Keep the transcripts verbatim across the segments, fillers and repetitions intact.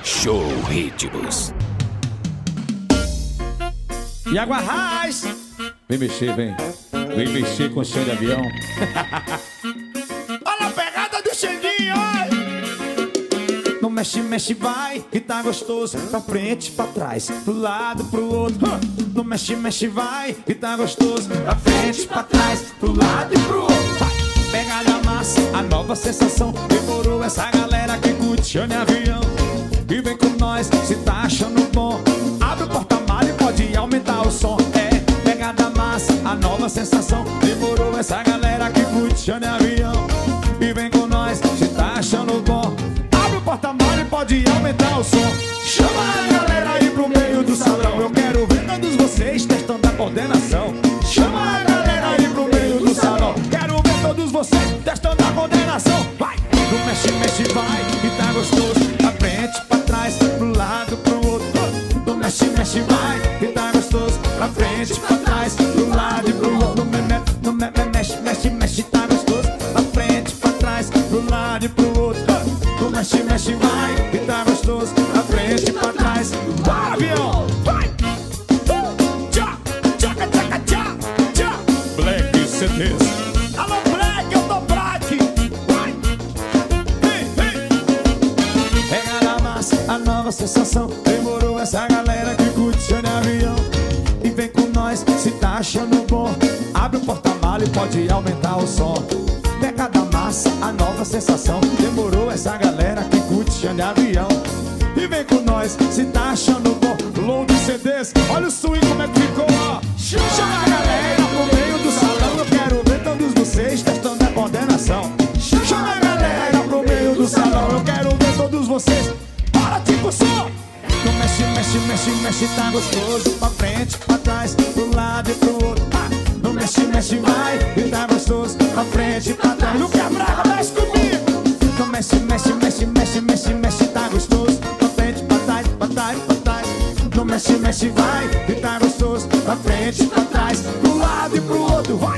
Show Ritmos. Iago Arraes, Vem mexer, vem. Vem mexer com o chão de avião. olha a pegada do Xandinho, oi. Não mexe, mexe, vai, que tá gostoso. Pra frente, pra trás, pro lado, pro outro. Não mexe, mexe, vai, que tá gostoso. Pra frente, pra trás, pro lado e pro outro. Vai. Pegada massa, a nova sensação. Demorou essa galera que curte chão de avião. E vem com nós, se tá achando bom. Abre o porta-malha e pode aumentar o som. É, pegada massa, a nova sensação. Demorou essa galera que curte chão de avião. E vem com nós, se tá achando bom. Abre o porta-malha e pode aumentar o som. Chama a galera aí pro meio do salão. Eu quero ver todos vocês testando a coordenação. Chama a galera aí pro meio do salão. Quero ver todos vocês testando a coordenação. Vai! Não mexe, mexe, vai, que tá gostoso. Pra frente, pra trás, pro lado, pro outro. Não mexe, mexe, vai, que tá gostoso. Pra frente, pra trás, pro lado e pro outro. Não me, me, não me, me, mexe, mexe, mexe, tá gostoso. Pra frente, pra trás, pro lado e pro outro. Não mexe, mexe, vai, que tá gostoso. Pra frente, pra trás. Vai, avião! Vai! Tchá, tchaca, tchaca, tchá, tchá. Black C Ds. Alô, Black, eu tô Black. Vai! Vem, vem! Pega na massa, a nova sensação. Demorou essa galera que curte chão de avião. E vem com nós, se tá achando bom. Abre o porta-malha e pode aumentar o som. Pega da massa, a nova sensação. Demorou essa galera que curte chão de avião. E vem com nós, se tá achando bom. Low de C Ds, olha o swing como é que ficou, ó. Chama a galera pro meio do salão. Eu quero ver todos vocês testando a coordenação. Chama a galera pro meio do salão. Eu quero ver todos vocês. Bora, tipo som. Não mexe, mexe, mexe, mexe, tá gostoso. Pra frente, pra trás, pro lado e pro outro. Ah, não mexe, mexe, vai, e tá gostoso. Pra frente, pra trás. Não quebra, mexe comigo. Não mexe, mexe, mexe, mexe, mexe, mexe, tá gostoso. Pra frente, pra trás, pra trás, pra trás. Não mexe, mexe, vai, e tá gostoso. Pra frente, pra trás, pro lado e pro outro. Vai!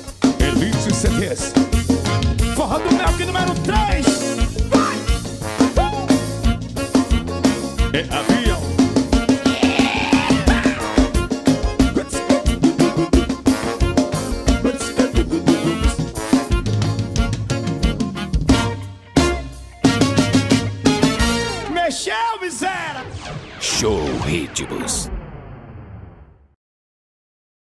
Elite C Ds. Forró do Melk número três. Vai! É avião. Mexeu, miséria! Show Ritmos.